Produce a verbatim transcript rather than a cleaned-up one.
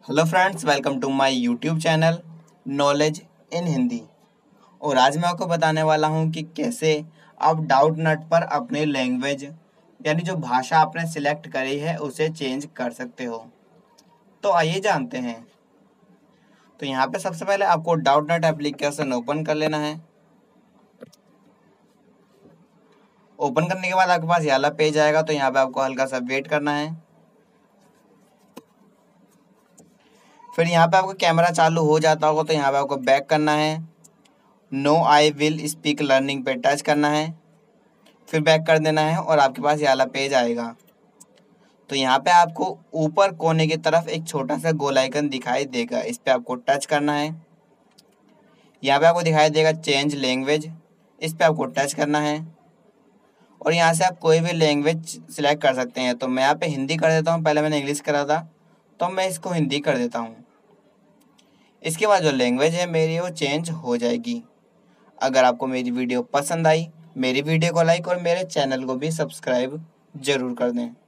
Hello friends, welcome to my YouTube channel knowledge in Hindi. और आज मैं आपको बताने वाला हूं कि कैसे आप डाउट नट पर अपनी लैंग्वेज यानी जो भाषा आपने सिलेक्ट करी है उसे चेंज कर सकते हो। तो आइए जानते हैं। तो यहाँ पे सबसे पहले आपको डाउट नट एप्लीकेशन ओपन कर लेना है। ओपन करने के बाद आपके पास ये वाला पेज आएगा, तो यहाँ पे आपको हल्का सा वेट करना है। फिर यहाँ पे आपका कैमरा चालू हो जाता होगा, तो यहाँ पे आपको बैक करना है। No I will speak learning पे टच करना है, फिर बैक कर देना है और आपके पास ये वाला पेज आएगा। तो यहाँ पे आपको ऊपर कोने की तरफ एक छोटा सा गोल आइकन दिखाई देगा, इस पे आपको टच करना है। यहाँ पे आपको दिखाई देगा चेंज लैंग्वेज, इस पे आपको टच करना है और यहाँ से आप कोई भी लैंग्वेज सिलेक्ट कर सकते हैं। तो मैं यहाँ पे हिंदी कर देता हूँ, पहले मैंने इंग्लिश करा था तो मैं इसको हिंदी कर देता हूँ। इसके बाद जो लैंग्वेज है मेरी वो चेंज हो जाएगी। अगर आपको मेरी वीडियो पसंद आई, मेरी वीडियो को लाइक और मेरे चैनल को भी सब्सक्राइब जरूर कर दें।